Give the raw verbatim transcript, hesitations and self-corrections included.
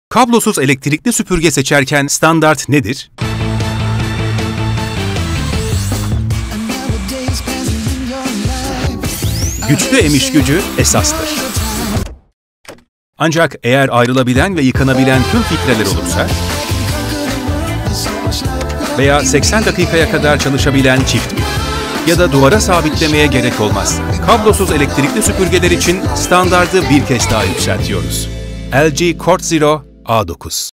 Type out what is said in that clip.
Kablosuz elektrikli süpürge seçerken standart nedir? Güçlü emiş gücü esastır. Ancak eğer ayrılabilen ve yıkanabilen tüm filtreler olursa veya seksen dakikaya kadar çalışabilen çift mil ya da duvara sabitlemeye gerek olmaz. Kablosuz elektrikli süpürgeler için standardı bir kez daha yükseltiyoruz. L G Quartz Zero A dokuz